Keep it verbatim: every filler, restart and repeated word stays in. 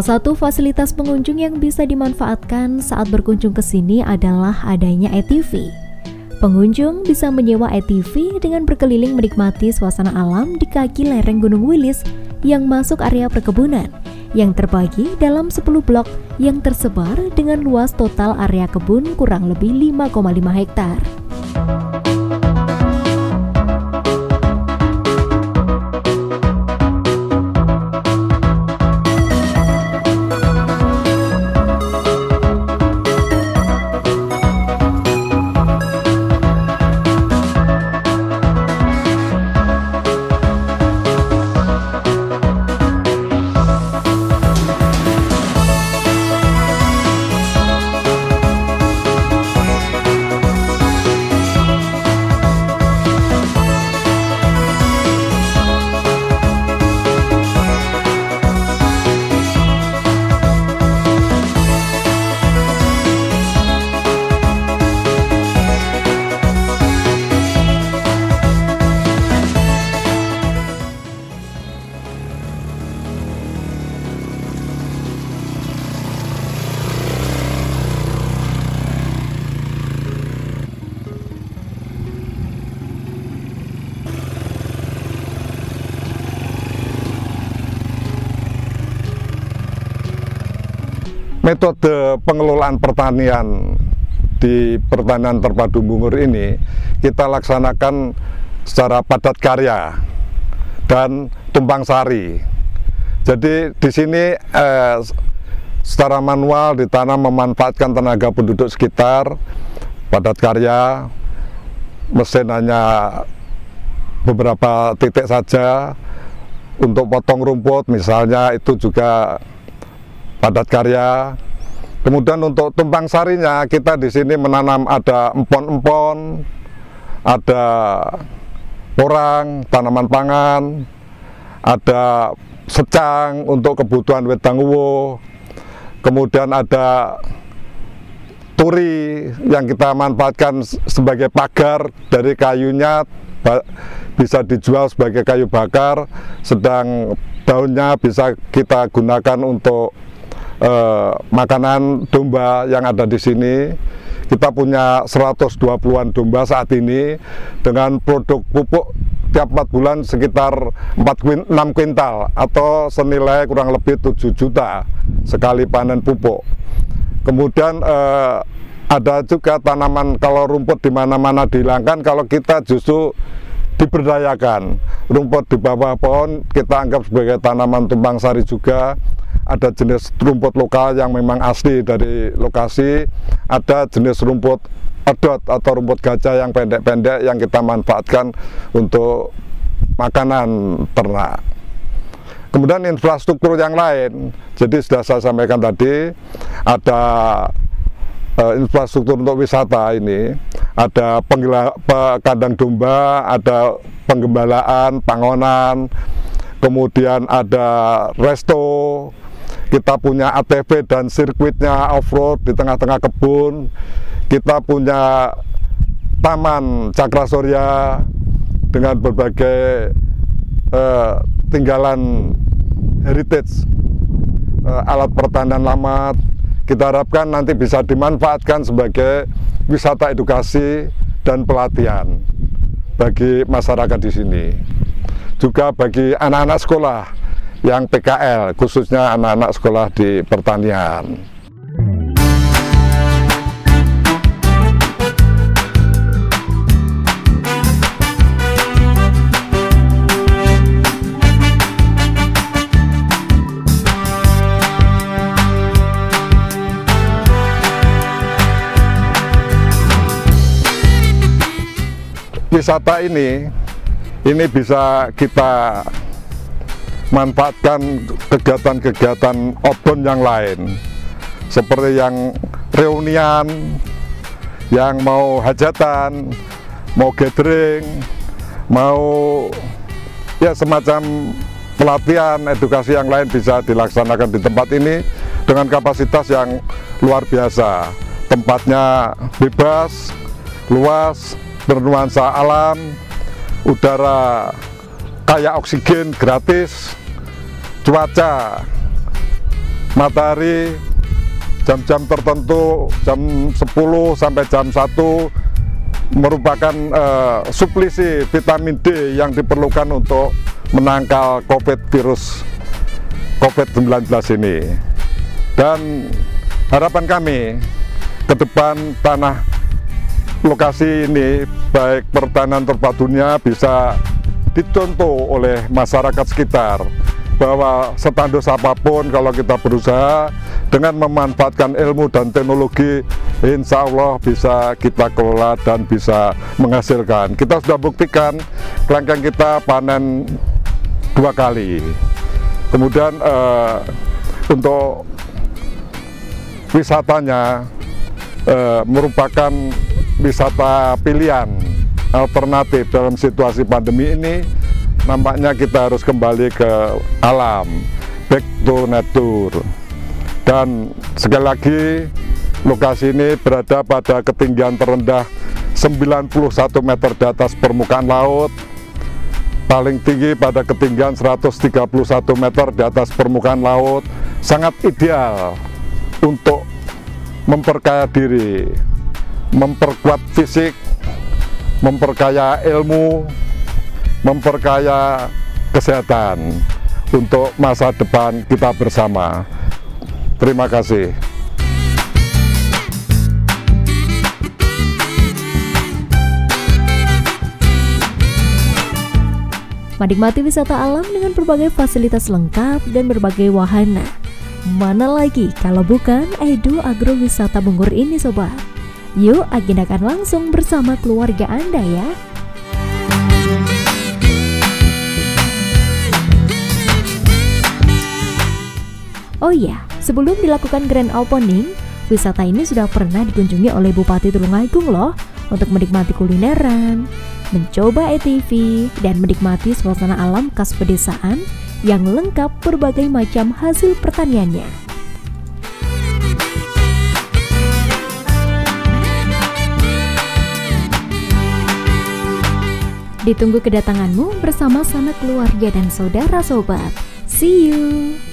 Salah satu fasilitas pengunjung yang bisa dimanfaatkan saat berkunjung ke sini adalah adanya A T V. Pengunjung bisa menyewa A T V dengan berkeliling menikmati suasana alam di kaki lereng Gunung Wilis yang masuk area perkebunan, yang terbagi dalam sepuluh blok yang tersebar dengan luas total area kebun kurang lebih lima koma lima hektar. Metode pengelolaan pertanian di pertanian terpadu Bungur ini kita laksanakan secara padat karya dan tumpang sari. Jadi di sini eh, secara manual ditanam memanfaatkan tenaga penduduk sekitar, padat karya, mesin hanya beberapa titik saja. Untuk potong rumput misalnya itu juga padat karya. Kemudian untuk tumpang sarinya kita di sini menanam ada empon-empon, ada porang, tanaman pangan, ada secang untuk kebutuhan wedang uwo, kemudian ada turi yang kita manfaatkan sebagai pagar dari kayunya, bisa dijual sebagai kayu bakar, sedang daunnya bisa kita gunakan untuk Uh, makanan domba yang ada di sini. Kita punya seratus dua puluhan domba saat ini dengan produk pupuk tiap empat bulan sekitar enam kuintal atau senilai kurang lebih tujuh juta sekali panen pupuk. Kemudian uh, ada juga tanaman, kalau rumput di mana-mana dihilangkan, kalau kita justru diberdayakan. Rumput di bawah pohon kita anggap sebagai tanaman tumpang sari juga. Ada jenis rumput lokal yang memang asli dari lokasi, ada jenis rumput edot atau rumput gajah yang pendek-pendek yang kita manfaatkan untuk makanan ternak. Kemudian infrastruktur yang lain, jadi sudah saya sampaikan tadi, ada uh, infrastruktur untuk wisata ini, ada penggila, kandang domba, ada penggembalaan, pangonan, kemudian ada resto. Kita punya A T V dan sirkuitnya off-road di tengah-tengah kebun. Kita punya taman Cakra Surya dengan berbagai eh, tinggalan heritage, eh, alat pertanian lama. Kita harapkan nanti bisa dimanfaatkan sebagai wisata edukasi dan pelatihan bagi masyarakat di sini. Juga bagi anak-anak sekolah yang P K L, khususnya anak-anak sekolah di pertanian. Wisata ini, ini bisa kita manfaatkan kegiatan-kegiatan outbound yang lain, seperti yang reunian, yang mau hajatan, mau gathering, mau ya semacam pelatihan edukasi yang lain bisa dilaksanakan di tempat ini dengan kapasitas yang luar biasa. Tempatnya bebas, luas, bernuansa alam, udara kaya oksigen gratis, cuaca matahari jam-jam tertentu, jam sepuluh sampai jam satu, merupakan uh, suplisi vitamin D yang diperlukan untuk menangkal COVID virus COVID sembilan belas ini. Dan harapan kami ke depan tanah lokasi ini, baik pertahanan terpadunya, bisa dicontoh oleh masyarakat sekitar, bahwa setandus apapun kalau kita berusaha dengan memanfaatkan ilmu dan teknologi, insya Allah bisa kita kelola dan bisa menghasilkan. Kita sudah buktikan kelengkeng kita panen dua kali. Kemudian eh, untuk wisatanya eh, merupakan wisata pilihan alternatif dalam situasi pandemi ini. Nampaknya kita harus kembali ke alam, back to nature. Dan sekali lagi, lokasi ini berada pada ketinggian terendah sembilan puluh satu meter di atas permukaan laut, paling tinggi pada ketinggian seratus tiga puluh satu meter di atas permukaan laut. Sangat ideal untuk memperkaya diri, memperkuat fisik, memperkaya ilmu, memperkaya kesehatan untuk masa depan kita bersama. Terima kasih. Menikmati wisata alam dengan berbagai fasilitas lengkap dan berbagai wahana. Mana lagi kalau bukan Edu Agrowisata Bungur ini, sobat? Yuk agendakan langsung bersama keluarga Anda ya. Oh iya, sebelum dilakukan grand opening, wisata ini sudah pernah dikunjungi oleh Bupati Tulungagung loh, untuk menikmati kulineran, mencoba A T V, dan menikmati suasana alam khas pedesaan yang lengkap berbagai macam hasil pertaniannya. Ditunggu kedatanganmu bersama sanak keluarga dan saudara sobat. See you!